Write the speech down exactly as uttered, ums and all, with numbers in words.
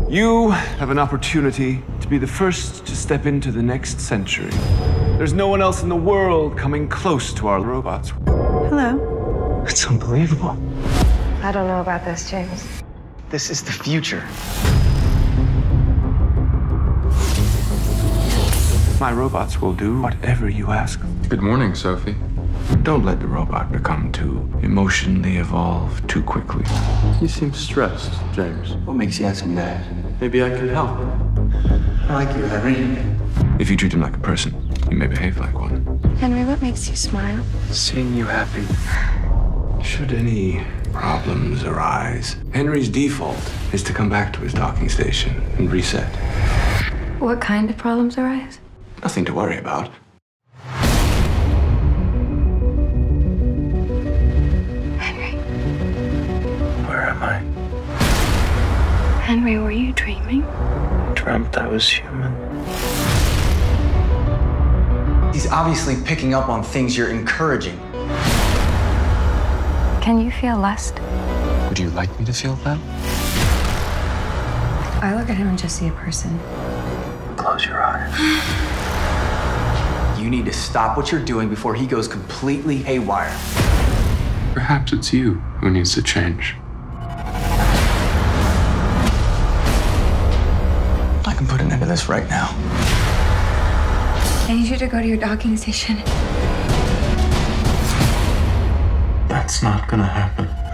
You have an opportunity to be the first to step into the next century. There's no one else in the world coming close to our robots. Hello. It's unbelievable. I don't know about this, James. This is the future. My robots will do whatever you ask. Good morning, Sophie. Don't let the robot become too emotionally evolved too quickly. You seem stressed, James. What makes you have some nerves? Maybe I can help. I like you, Henry. If you treat him like a person, you may behave like one. Henry, what makes you smile? Seeing you happy. Should any problems arise, Henry's default is to come back to his docking station and reset. What kind of problems arise? Nothing to worry about. Henry. Where am I? Henry, were you dreaming? Dreamt I was human. He's obviously picking up on things you're encouraging. Can you feel lust? Would you like me to feel that? I look at him and just see a person. Close your eyes. You need to stop what you're doing before he goes completely haywire. Perhaps it's you who needs to change. I can put an end to this right now. I need you to go to your docking station. That's not gonna happen.